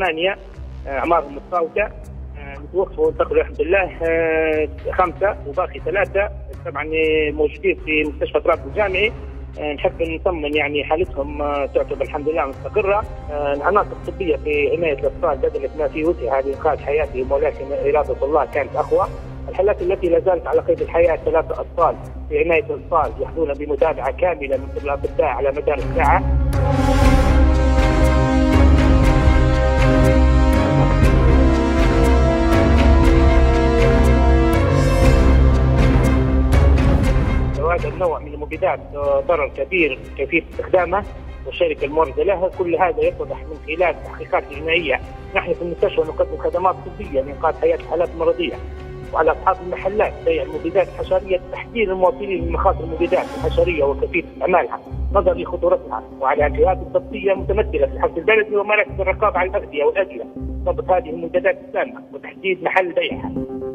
8 أعمارهم متفاوتة، متوفوا انتقلوا الحمد لله 5 وباقي 3 طبعا موجودين في مستشفى طرابلس الجامعي. نحب نطمن يعني حالتهم تعتبر الحمد لله مستقرة. العناصر الطبية في عناية الأطفال بذلت ما في وسعها لإنقاذ حياتهم، ولكن إرادة الله كانت أقوى. الحالات التي لا زالت على قيد الحياة 3 أطفال في عناية الأطفال يحظون بمتابعة كاملة من قبل الأطباء على مدار الساعة. هذا النوع من المبيدات ضرر كبير كيفية استخدامه والشركة الموردة لها، كل هذا يتضح من خلال تحقيقات جنائية. نحن في المستشفى نقدم خدمات طبية لإنقاذ حياة الحالات المرضية، وعلى أصحاب المحلات بيع المبيدات الحشرية تحذير المواطنين من مخاطر المبيدات الحشرية وكيفية استعمالها نظرا لخطورتها، وعلى الجهات الضبطية المتمثلة في الحبس البلدي ومراكز الرقابة على الأغذية والأدوية ضبط هذه المنتجات السامة وتحديد محل بيعها.